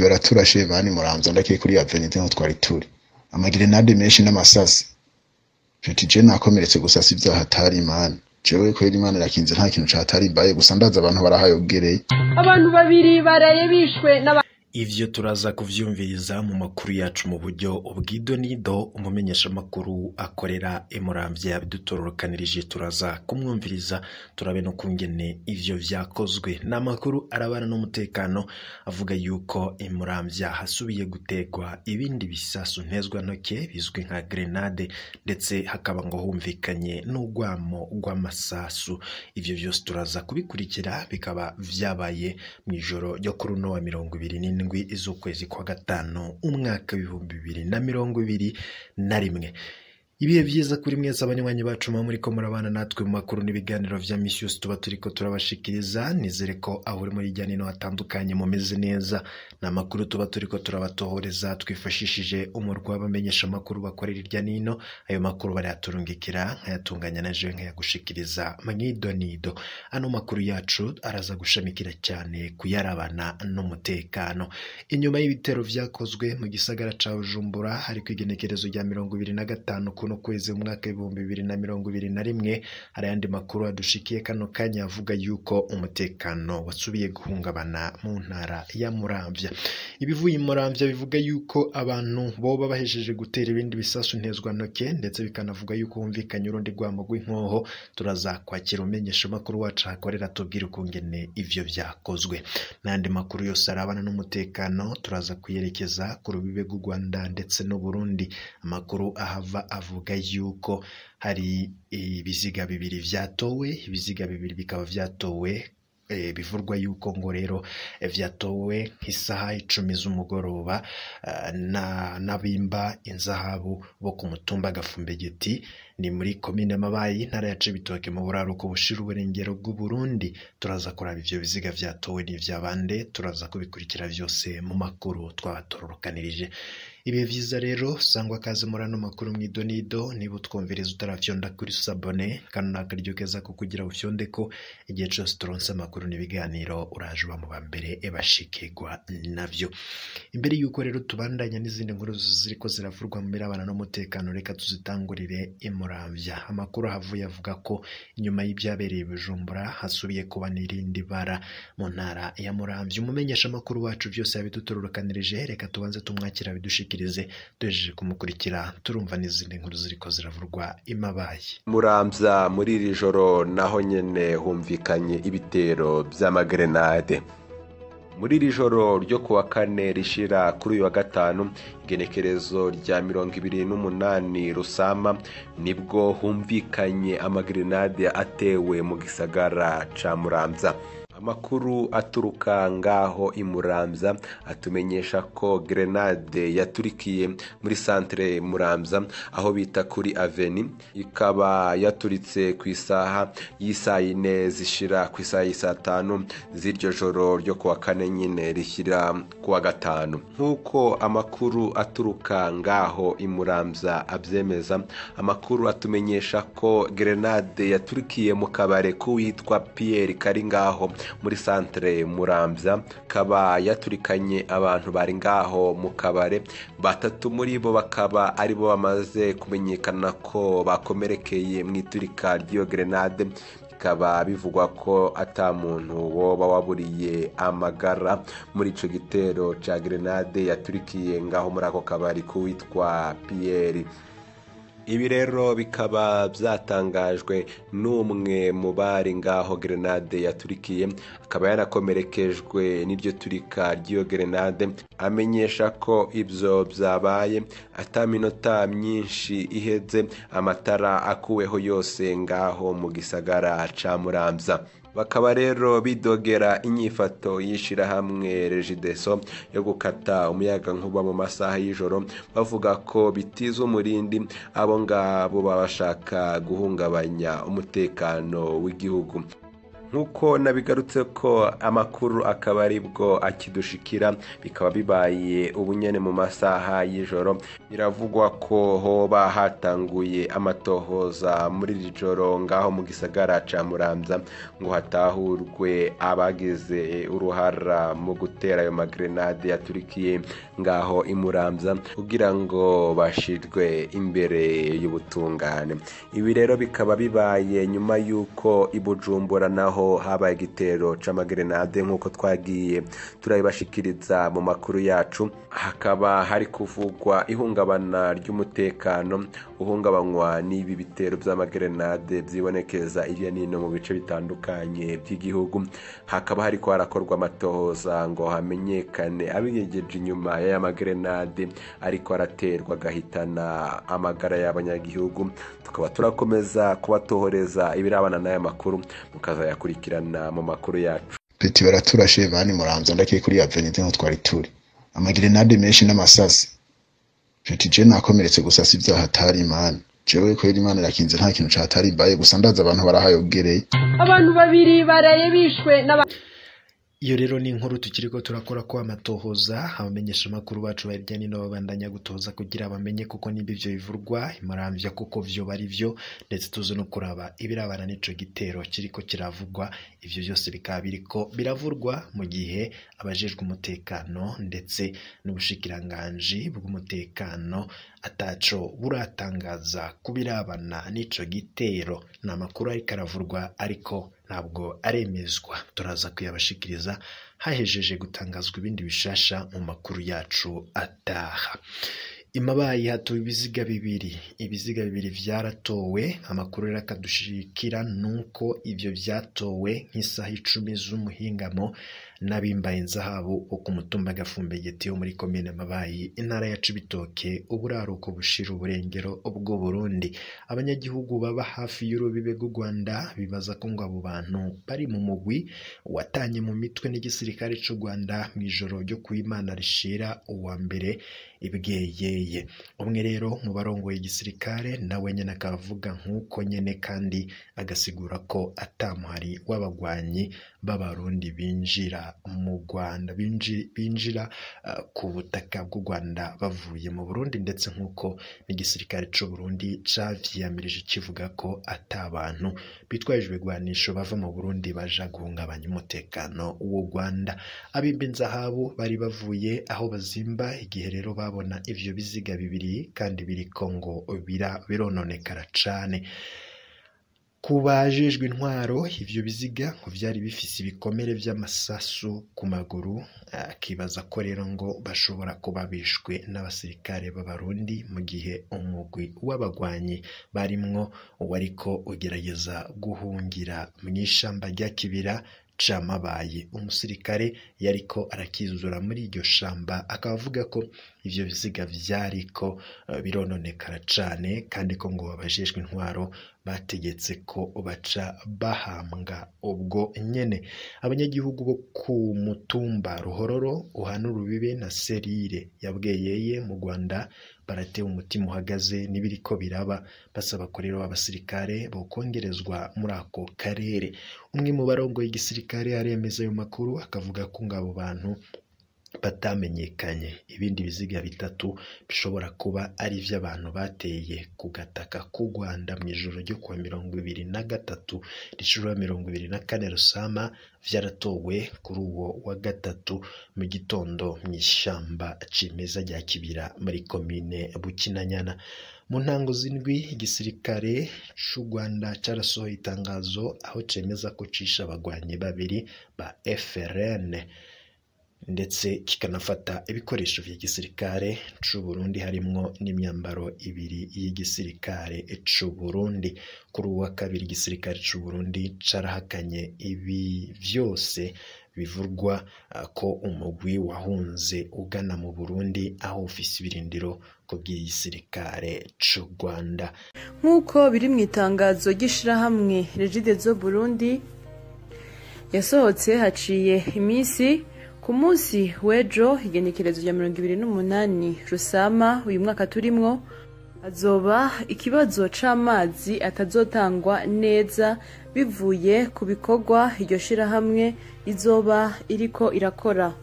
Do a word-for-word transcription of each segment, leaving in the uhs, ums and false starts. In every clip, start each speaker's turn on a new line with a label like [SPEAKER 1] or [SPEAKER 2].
[SPEAKER 1] baraturashe bani Muramvya ndakiye kuri Avenue nko twari turi amagrenade menshi n'amasasi Fiti je nakomeretse gusa sivyo hatari imana jewe kweli imana irakinze nta kintu catari mbaye gusa ndaza abantu barahayogereye
[SPEAKER 2] abantu babiri baraye bishwe n'aba
[SPEAKER 3] Ivyo turaza kuvyumviriza mu makuru yacu mu buryo ubwido nido umumenyesha makuru akorera Muramvya yabidutororokanirije turaza kumwumviriza turabe no kungene ivyo vyakozwe n'amakuru arabana n'umutekano avuga yuko Muramvya hasubiye gutegwa ibindi bisasu ntezwa ntoke bizwi nka grenade ndetse hakaba ngo humvikanye n'ugwamo rw'amasasu ivyo vyose turaza kubikurikira bikaba vyabaye mwijoro ryo kuri no wa mirongo ibiri n'indwi izukwezi kwa gatanu umwaka w'ibihumbi bibiri na mirongo ibiri na rimwe ibihe vyiza kuri mwese abanywanyi bacu muri ko murabana natwe mu makuru n'ibiganiro vya Misius tuba turiko turabashikiriza nizere ko aho uri muri janino hatandukanye mumeze neza na makuru tuba turiko turabatohoreza twifashishije umurwa bamenyesha makuru bakorera irya nino ayo makuru bari aturungikira nkayatunganya naje nkayagushikiriza mwido nido ano makuru yacu araza gushamikira cyane kuyarabana n'umutekano inyuma y'ibitero vyakozwe mu gisagara ca Bujumbura hari kwigenekerezo rya mirongo ibiri na gatanu kuno kwezi umwaka w'ibihumbi bibiri na mirongo ibiri na rimwe hari andi makuru adushikiye kano kanya avuga yuko umutekano wasubiye guhungabana mu ntara ya Muramvya ibivuye Muramvya bivuga yuko abantu boba bahejeje gutera ibindi bisasu ntezwa ntoke ndetse bikanavuga yuko humvikanye urundi rwamo rw'inkoho turaza kwakira umenyesha makuru wacu akorera tubwira ukungene ivyo vyakozwe n'andi makuru yose arabana n'umutekano turaza kuyerekeza ku rubibe rw'u Rwanda ndetse no Burundi amakuru ahava avuga yuko hari ibiziga bibiri vyatowe ibiziga bibiri bikaba vyatowe e, bivurwa yuko ngo rero e, vyatowe nk'isaha icumi z'umugoroba uh, na nabimba inzahabu bo ku mutumba Gafumbegeti ni muri komine Mabayi ntara ya Cibitoke mu buraruko bushira uburengero bw'u Burundi turaza kuraba ivyo biziga vyatowe n'ivyabande turaza kubikurikira vyose mu makuru twabatororokanirije ibi vyiza rero sangwa kaze murano makuru mwidonido niba twumviriza utarafyonda kuri sabone kandi nakaryo keza ko kugira ufyonde ko igihe cyose turonse makuru n'ibiganiro uraje ba mu bambere ebashikirwa navyo imbere yuko rero tubandanya n'izindi nkuru ziriko ziravurwa mu mirabana n'umutekano reka tuzitangurire Muramvya amakuru havuye avuga ko inyuma y'ibyabereye Bujumbura hasubiye kuba n'irindi bara mu ntara ya Muramvya umumenyesha makuru wacu byose yabidutororokanirije reka tubanze tumwakira bidushikirize tujeje kumukurikira turumva n'izindi nkuru ziriko ziravurwa imabaye
[SPEAKER 4] Muramvya muri iri joro naho nyene humvikanye ibitero by'amagrenade muri iri joro ryo kuwa kane rishira kuri uyu wa gatanu igenekerezo rya mirongo ibiri n'umunani Rusama nibwo humvikanye amagrenade atewe mu gisagara ca Muramvya amakuru aturuka ngaho imuramvya atumenyesha ko grenade yaturikiye muri centre Muramvya aho bita kuri Avenue ikaba yaturitse ku isaha y'isayine zishira ku isaha y'isatanu ziryo joro ryo kuwa kane nyine rishyira kuwa gatanu nkuko amakuru aturuka ngaho imuramvya abyemeza amakuru atumenyesha ko grenade yaturikiye mu kabare kuwitwa Pierre kari ngaho muri centre Muramvya kaba yaturikanye abantu bari ngaho mu kabare batatu muri bo bakaba ari bo bamaze kumenyekana ko bakomerekeye mu iturika ry'iyo grenade kaba bivugwa ko ata muntu woba waburiye amagara muri ico gitero ca grenade yaturikiye ngaho muri ako kabari kuwitwa Pierre. Ibi rero bikaba byatangajwe n'umwe mu bari ngaho grenade yaturikiye akaba yarakomerekejwe n'iryo turika ry'iyo grenade amenyesha ko ibyo byabaye ataminota myinshi iheze amatara akuweho yose ngaho mu gisagara ca Muramvya. Bakaba rero bidogera inyifato yishira hamwe Regideso yo gukata umuyaga nkuba mu masaha y'ijoro bavuga ko bitiza umurindi abo ngabo babashaka guhungabanya umutekano w'igihugu. nk'uko nabigarutse ko amakuru akaba aribwo akidushikira, bikaba bibaye ubunyene mu masaha y'ijoro. Biravugwa ko hoba hatanguye amatohoza muri iri joro ngaho mu gisagara ca Muramvya ngo hatahurwe abagize uruhara mu gutera ayo magrenade yaturikiye ngaho i Muramvya kugira ngo bashirwe imbere y'ubutungane. Ibi rero bikaba bibaye nyuma yuko i Bujumbura naho habaye igitero c'amagrenade nk'uko twagiye turabibashikiriza mu makuru yacu. Hakaba hari kuvugwa ihungabana ry'umutekano uhungabanywa n'ibi bitero by'amagrenade byibonekeza irya nino mu bice bitandukanye by'igihugu. Hakaba hari ko harakorwa amatohoza ngo hamenyekane abinyegeje inyuma y'aya magrenade ariko araterwa gahitana amagara y'abanyagihugu. Tukaba turakomeza kubatohoreza ibirabana n'aya makuru mukaza yakurikirana mu makuru yacu.
[SPEAKER 1] Peti baraturashe bani Muramvya ndakiye kuri Avenue nko twari turi. Amagrenade menshi n'amasasi. Peti je nakomeretse gusa si bya hatari Imana. Jewe ko Imana irakinze nta kintu catari baye gusa ndaza abantu barahayogereye.
[SPEAKER 2] Abantu babiri baraye bishwe n'aba
[SPEAKER 3] Iyo rero ni inkuru tukiriko turakora ko amatohoza abamenyesha makuru bacu barya nino babandanya gutoza kugira bamenye kuko nibi byo bivurwa Muramvya kuko vyo bari vyo, ndetse tuzo no kuraba ibirabana nico gitero kiriko kiravugwa. Ivyo byose bikaba biriko biravurwa mu gihe abajejwe umutekano ndetse n'ubushikiranganje bw'umutekano ataco buratangaza kubirabana nico gitero. Na makuru ari karavurwa ariko ntabwo aremezwa. Turaza kuyabashikiriza hahejeje gutangazwa ibindi bishasha mu makuru yacu ataha. Imabayi hatuwe ibiziga bibiri ibiziga bibiri vyaratowe. Amakuru rakadushikira nuko ivyo vyatowe nk'isaha icumi z'umuhingamo n'abimbaye inzahabu ku mutumba Gafumbegeti yo muri komine Mabayi intara ya Cibitoke uburaruko bushira uburengero ubwo Burundi. Abanyagihugu baba hafi y'urubibe rw'u Rwanda bibaza ko ngo abo bantu bari mu mugwi watanye mu mitwe n'igisirikare c'u Rwanda mw'ijoro ryo kuimana rishira uwa mbere ibweyeye. Umwe rero mu barongoye igisirikare nawe nyene akavuga nk'uko nyene kandi agasigura ko atamuhari w'abagwanyi b'abarundi binjira mu Rwanda binjira uh, ku butaka bw'u Rwanda bavuye mu Burundi, ndetse nk'uko n'igisirikare c'u Burundi cavyiyamirije kivuga ko atabantu bitwaje ibigwanisho bava mu Burundi baja guhungabanya umutekano w'u Rwanda. Abimba inzahabu bari bavuye aho bazimba igihe rero babona ivyo biziga bibiri kandi biri Kongo bira birononekara cane. Kubajejwe intwaro ivyo biziga ngo vyari bifise ibikomere vy'amasasu ku maguru, akibaza ko rero ngo bashobora kuba bishwe n'abasirikare b'abarundi mu gihe umugwi w'abagwanyi barimwo wariko ugerageza guhungira mw'ishamba rya Kibira Mabaye. Umusirikare yariko arakizura muri iryo shamba akavuga ko ivyo biziga vyariko uh, birononekara cane kandi ko ngo babajejwe intwaro bategetse ko baca bahambwa ubwo nyene. Abanyagihugu bo ku mutumba Ruhororo uhana urubibe na Serire yabweyeye mu Rwanda baratewe umutima uhagaze n'ibiriko biraba, basaba ko rero abasirikare bokongerezwa muri ako karere. Umwe mu barongoye igisirikare aremeza ayo makuru akavuga ko ngabo bantu batamenyekanye. Ibindi biziga bitatu bishobora kuba ari ivy'abantu bateye ku gataka k'u Rwanda mw'ijoro ryo kuwa mirongo ibiri na gatatu rishura mirongo ibiri na kane Rusama vyaratowe kuri uwo wa gatatu mu gitondo mw'ishamba cimeza rya Kibira muri komine Bukinanyana. Mu ntango z'indwi igisirikare c'u Rwanda carasohoye itangazo aho cemeza ko cisha abagwanyi babiri ba F R N ndetse kikanafata ibikoresho vy'igisirikare c'u Burundi harimwo n'imyambaro ibiri y'igisirikare c'u Burundi. Kuri uwa kabiri igisirikare c'u Burundi carahakanye ibi vyose bivurwa uh, ko umugwi wahunze ugana mu Burundi aho ufise ibirindiro ko bw'igisirikare c'u Rwanda.
[SPEAKER 5] Nk'uko biri mu itangazo ry'ishirahamwe Regidezo Burundi yasohotse haciye imisi ku munsi w'ejo igenekerezo rya mirongo ibiri n'umunani Rusama uyu mwaka turimwo azoba ikibazo c'amazi atazotangwa neza bivuye ku bikorwa iryo shirahamwe izoba iriko irakora.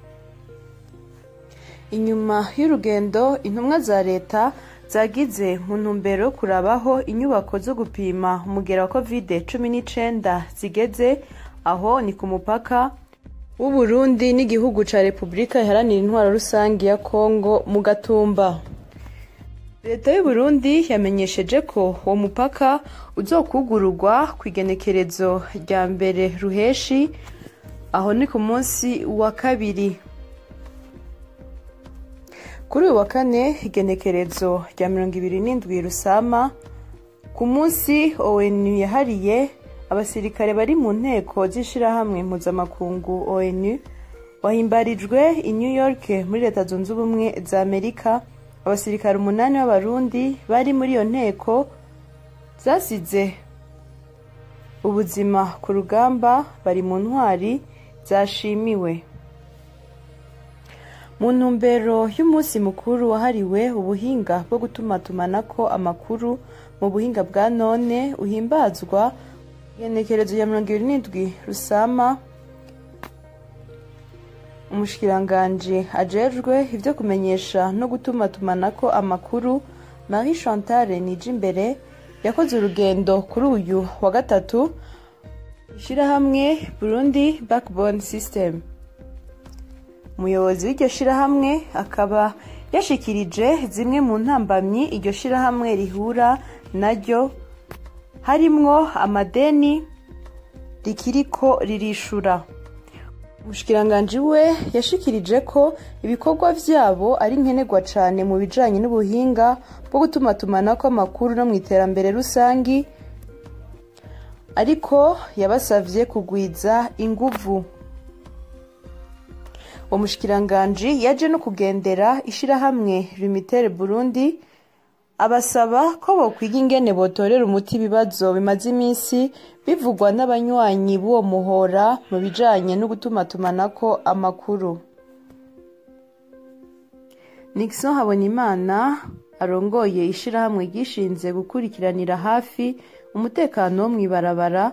[SPEAKER 5] Inyuma y'urugendo intumwa za leta zagize mu ntumbero yo kurabaho inyubako zo gupima umugera wa covid cumi n'icenda zigeze, aho ni ku mupaka w'u Burundi n'igihugu ca Repubulika Iharanira Intwaro Rusangi ya Kongo mu Gatumba. Leta y'u Burundi yamenyesheje ko uwo mupaka uzokugururwa kw'igenekerezo rya mbere ruheshi, aho ni ku munsi wa kabiri. Kuri uyu wa kane igenekerezo rya mirongo ibiri n'indwi Rusama, ku munsi O N U yahariye abasirikare bari mu nteko z'ishirahamwe mpuzamakungu O N U, wahimbarijwe i New York muri Leta Zunze Ubumwe za Amerika. Abasirikare umunani b'abarundi bari muri iyo nteko zasize ubuzima ku rugamba bari mu ntwari zashimiwe. Mu ntumbero y'umunsi mukuru wahariwe ubuhinga bwo gutumatumanako amakuru mu buhinga bwa none uhimbazwa igenekerezo ya mirongo ibiri n'indwi Rusama, umushikiranganji ajejwe ivyo kumenyesha no gutumatumanako amakuru Marie Chantal Nijimbere yakoze urugendo kuri uyu wa gatatu ishirahamwe Burundi Backbone System. Umuyobozi w'iryo shirahamwe akaba yashikirije zimwe mu ntambamyi iryo shirahamwe rihura naryo, harimwo amadeni rikiriko ririshura. Umushikiranganji we yashikirije ko ibikorwa vyabo ari nkenerwa cane mu bijanye n'ubuhinga bwo gutumatumanako amakuru no mw'iterambere rusangi, ariko yabasavye kugwiza inguvu. Uwo mushikiranganji yaje no kugendera ishirahamwe Limitere Burundi, abasaba ko bokwiga ingene botorera umuti ibibazo bimaze imisi bivugwa n'abanywanyi b'uwo muhora mu bijanye no gutumatumanako amakuru. Nixon Habonimana arongoye ishirahamwe gishinze gukurikiranira hafi umutekano wo mw'ibarabara,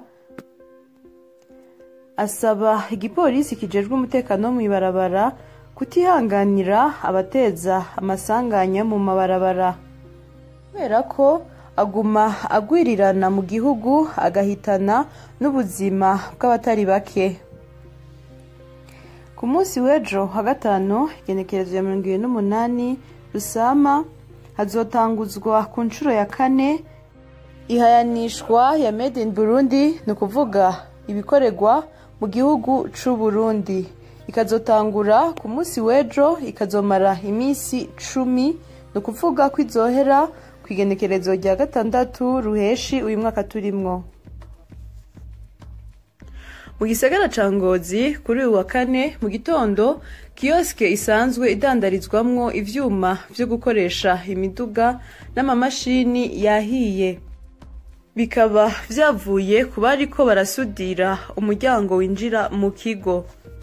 [SPEAKER 5] asaba igipolisi kijejwe umutekano wo mw'ibarabara kutihanganira abateza amasanganya mu mabarabara, kubera ko aguma agwirirana mu gihugu agahitana n'ubuzima bw'abatari bake. Ku munsi w'ejo wa gatanu igenekerezo ya mirongo ibiri n'umunani Rusama hazotanguzwa ku nshuro ya kane ihayanishwa ya Made in Burundi, ni ukuvuga ibikoregwa mu gihugu c'u Burundi. Ikazotangura ku munsi w'ejo ikazomara imisi cumi, ni ukuvuga ko izohera kw'igenekerezo rya gatandatu ruheshi uyu mwaka turimwo. Mu gisagara ca Ngozi kuri uyu wa kane mu gitondo, kioske isanzwe idandarizwamwo ivyuma vyo gukoresha imiduga n'amamashini yahiye, bikaba vyavuye ku bariko barasudira umuryango winjira mu kigo.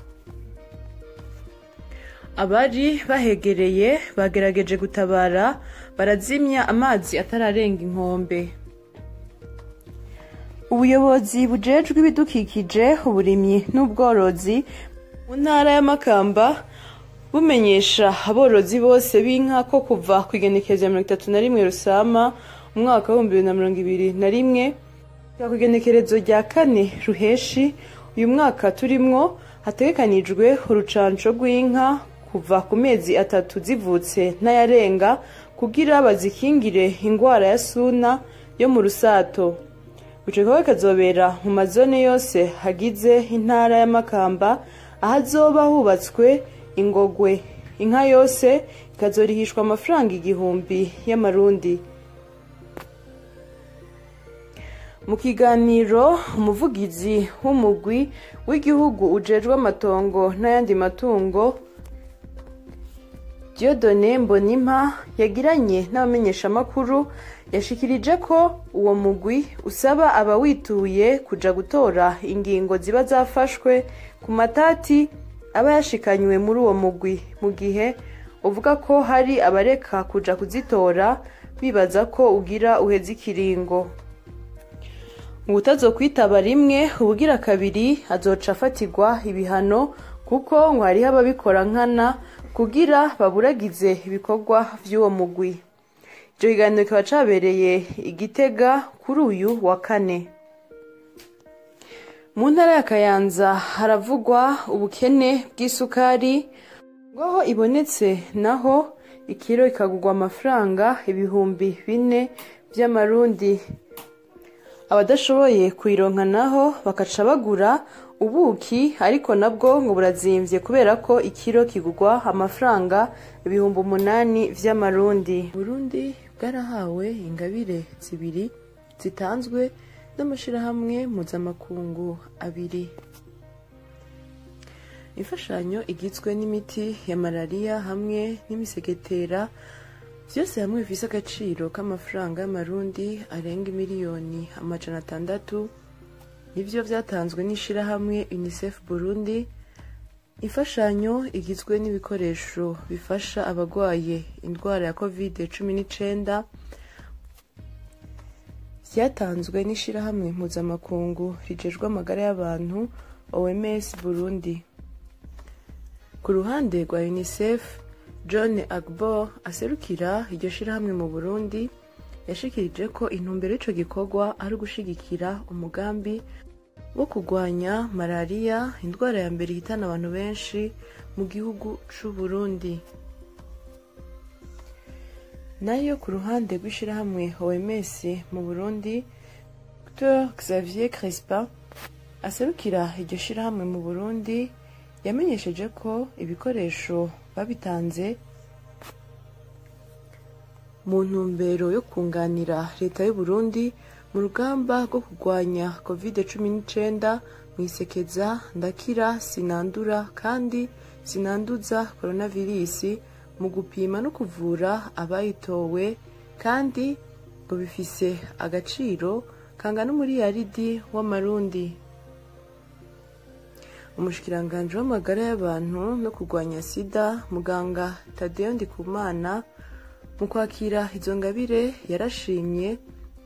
[SPEAKER 5] Abari bahegereye bagerageje gutabara, barazimya amazi atararenga inkombe. Ubuyobozi bujejwe ibidukikije, uburimyi n'ubworozi mu ntara ya Makamba bumenyesha aborozi bose b'inka ko kuva kw'igenekerezo ya mirongo itatu na rimwe Rusama umwaka w'ibihumbi bibiri na mirongo ibiri na rimwe kw'igenekerezo rya kane ruheshi uyu mwaka turimwo hategekanijwe urucanco rw'inka kuva ku mezi atatu zivutse n'ayarenga kugira bazikingire ingwara ya suna yo mu rusato. Ico gikorwa kazobera mu mazone yose hagize intara ya Makamba, ahazoba hubatswe ingogwe. Inka yose ikazorihishwa amafaranga igihumbi y'amarundi. Mu kiganiro umuvugizi w'umugwi w'igihugu ujejwe amatongo n'ayandi matungo Dieudonné Mbonimpa yagiranye n'abamenyeshamakuru, yashikirije ko uwo mugwi usaba abawituye kuja gutora ingingo ziba zafashwe ku matati aba yashikanywe muri uwo mugwi, mu gihe uvuga ko hari abareka kuja kuzitora bibaza ko ugira uheze ikiringo. Utazokwitaba rimwe ubugira kabiri azoca afatirwa ibihano kuko ngo hariho ababikora nkana kugira baburagize ibikorwa vy'uwo mugwi. Ico kiganiro kikaba cabereye Igitega kuri uyu wa kane. Mu ntara ya Kayanza haravugwa ubukene bw'isukari ngaho ibonetse naho ikiro ikagurwa amafaranga ibihumbi bine vy'amarundi. Abadashoboye kuyironka naho bakaca bagura ubuki ariko nabwo ngo burazimvye kubera ko ikiro kigurwa amafaranga ibihumbi umunani vy'amarundi. Burundi bwarahawe ingabire zibiri zitanzwe n'amashirahamwe mpuzamakungu abiri. Imfashanyo igizwe n'imiti ya malaria hamwe n'imisegetera vyose hamwe bifise agaciro k'amafaranga y'amarundi arenga miliyoni amajana atandatu nivyo vyatanzwe n'ishirahamwe UNICEF Burundi. Imfashanyo igizwe n'ibikoresho bifasha abagwaye indwara ya covid cumi n'icenda vyatanzwe n'ishirahamwe mpuzamakungu rijejwe amagara y'abantu O M S Burundi. Ku ruhande rwa UNICEF, John Agbo aserukira iryo shirahamwe mu Burundi yashikirije ko intumbero y'ico gikorwa ari gushigikira umugambi wo kugwanya malaria, indwara ya mbere ihitana abantu benshi mu gihugu c'u Burundi. Nayo ku ruhande rw'ishirahamwe O M S mu Burundi, Docteur Xavier Crespa aserukira iryo shirahamwe mu Burundi yamenyesheje ko ibikoresho babitanze mu ntumbero yo kunganira leta y'u Burundi mu rugamba rwo kurwanya covid cumi n'icenda mwisekeza ndakira sinandura kandi sinanduza coronavirus mu gupima no kuvura abayitowe kandi ngo bifise agaciro kangana umuriyaridi w'amarundi. Umushikiranganje w'amagara y'abantu no kurwanya sida muganga Tadeo Ndikumana mu kwakira izo ngabire yarashimye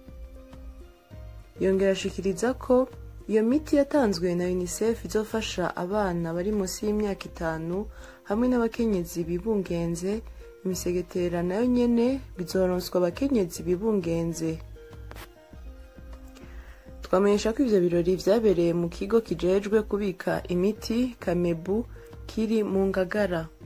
[SPEAKER 5] yongera ashikiriza ko iyo miti yatanzwe na UNICEF izofasha abana bari munsi y'imyaka itanu hamwe n'abakenyezi bibungenze. Imisegetera nayo nyene bizoronswa abakenyezi bibungenze. Twamenyesha ko ivyo birori vyabereye mu kigo kijejwe kubika imiti Kamebu kiri mu Ngagara.